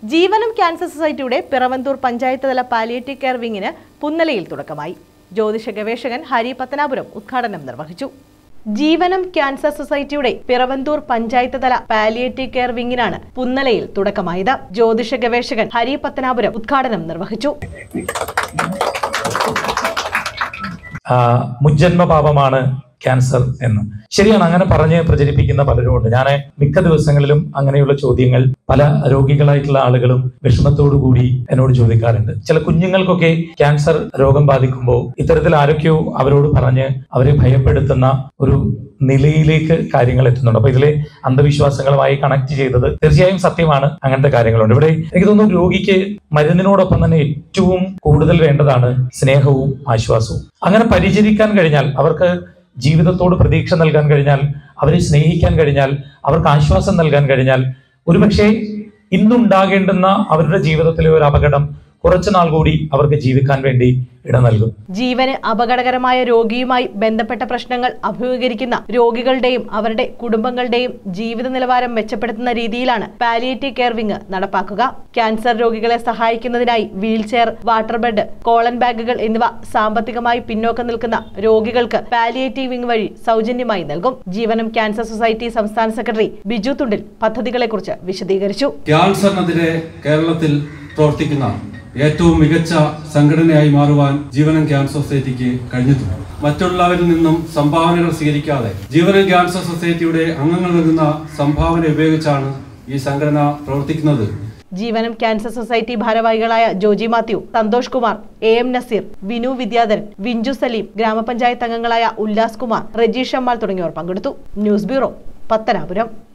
ജീവനം cancer സൊസൈറ്റിയുടെ പിറവന്തൂർ പഞ്ചായത്ത് തല palliative care വിങ്ങിന് പുന്നലയിൽ തുടക്കമായി. ജ്യോതിഷ ഗവേഷകൻ ഹരി പത്തനാപുരം ഉദ്ഘാടനം നിർവഹിച്ചു. ജീവനം ക്യാൻസർ സൊസൈറ്റിയുടെ പിറവന്തൂർ പഞ്ചായത്ത് തല പാലിയേറ്റീവ് കെയർ വിങ്ങിനാണ് പുന്നലയിൽ തുടക്കമായത്. ജ്യോതിഷ ഗവേഷകൻ ഹരി പത്തനാപുരം ഉദ്ഘാടനം നിർവഹിച്ചു. മുജ്ജന്മ പാപമാണ് ക്യാൻസർ എന്ന് ശരിയാണ്, അങ്ങനെ പറഞ്ഞ് പ്രചരിപ്പിക്കുന്ന പലരും ഉണ്ട്. ഞാൻ മിക്ക ദിവസങ്ങളിലും അങ്ങനെയുള്ള ചോദ്യങ്ങൾ പല രോഗികളായിട്ടുള്ള ആളുകളും വിഷമത്തോടു കൂടി എന്നോട് ചോദിക്കാറുണ്ട്. ചില കുഞ്ഞുങ്ങൾക്കൊക്കെ ക്യാൻസർ രോഗം ബാധിക്കുമ്പോൾ ഇത്തരത്തിൽ ആരൊക്കെയോ അവരോട് പറഞ്ഞ് അവരെ ഭയപ്പെടുത്തുന്ന ഒരു നിലയിലേക്ക് കാര്യങ്ങൾ എത്തുന്നുണ്ട്. അപ്പൊ ഇതിലെ അന്ധവിശ്വാസങ്ങളുമായി കണക്ട് ചെയ്തത് തീർച്ചയായും സത്യമാണ്. അങ്ങനത്തെ കാര്യങ്ങളുണ്ട്. ഇവിടെ എനിക്ക് തോന്നുന്നു രോഗിക്ക് മരുന്നിനോടൊപ്പം തന്നെ ഏറ്റവും കൂടുതൽ വേണ്ടതാണ് സ്നേഹവും ആശ്വാസവും. അങ്ങനെ പരിചരിക്കാൻ കഴിഞ്ഞാൽ, അവർക്ക് ജീവിതത്തോട് പ്രതീക്ഷ നൽകാൻ കഴിഞ്ഞാൽ, അവരെ സ്നേഹിക്കാൻ കഴിഞ്ഞാൽ, അവർക്ക് ആശ്വാസം നൽകാൻ കഴിഞ്ഞാൽ, ഒരുപക്ഷെ ഇന്നുണ്ടാകേണ്ടുന്ന അവരുടെ ജീവിതത്തിലെ ഒരു അപകടം കുറച്ചുനാൾ കൂടി അവർക്ക് ജീവിക്കാൻ വേണ്ടി ഇട നൽകും. ജീവന് അപകടകരമായ രോഗിയുമായി ബന്ധപ്പെട്ട പ്രശ്നങ്ങൾ അഭിമുഖീകരിക്കുന്ന രോഗികളുടെയും അവരുടെ കുടുംബങ്ങളുടെയും ജീവിത നിലവാരം മെച്ചപ്പെടുത്തുന്ന രീതിയിലാണ് പാലിയേറ്റീവ് കെയർ വിങ് നടപ്പാക്കുക. ക്യാൻസർ രോഗികളെ സഹായിക്കുന്നതിനായി വീൽചെയർ, വാട്ടർ ബെഡ്, കോളൻ ബാഗുകൾ എന്നിവ സാമ്പത്തികമായി പിന്നോക്കം നിൽക്കുന്ന രോഗികൾക്ക് പാലിയേറ്റീവ് വിങ് വഴി സൗജന്യമായി നൽകും. ജീവനം ക്യാൻസർ സൊസൈറ്റി സംസ്ഥാന സെക്രട്ടറി ബിജു തുണ്ടിൽ പദ്ധതികളെക്കുറിച്ച് വിശദീകരിച്ചു. ക്യാൻസറിനെതിരെ കേരളത്തിൽ പ്രവർത്തിക്കുന്ന ഏറ്റവും മികച്ച സംഘടനയായി മാറുവാൻ ജീവനം ക്യാൻസർ സൊസൈറ്റിക്ക് കഴിഞ്ഞിട്ടുണ്ട്. മറ്റുള്ളവരിൽ നിന്നും സംഭാവനകൾ സ്വീകരിക്കാതെ ജീവനം ക്യാൻസർ സൊസൈറ്റിയുടെ അംഗങ്ങൾ നൽകുന്ന സംഭാവന ഉപയോഗിച്ചാണ് ഈ സംഘടന പ്രവർത്തിക്കുന്നത്. ജീവനം ക്യാൻസർ സൊസൈറ്റി ഭാരവാഹികളായ ജോജി മാത്യു, സന്തോഷ് കുമാർ, AM നസീർ, വിനു വിദ്യാധരൻ, വിഞ്ചു സലീം, ഗ്രാമപഞ്ചായത്ത് അംഗങ്ങളായ ഉല്ലാസ് കുമാർ, റജീഷ് അമ്മാൾ തുടങ്ങിയവർ പങ്കെടുത്തു. News bureau, Pathanapuram.